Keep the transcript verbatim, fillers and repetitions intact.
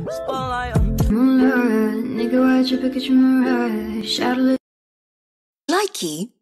Moonlight, nigga, why'd you pick a mirage? Likey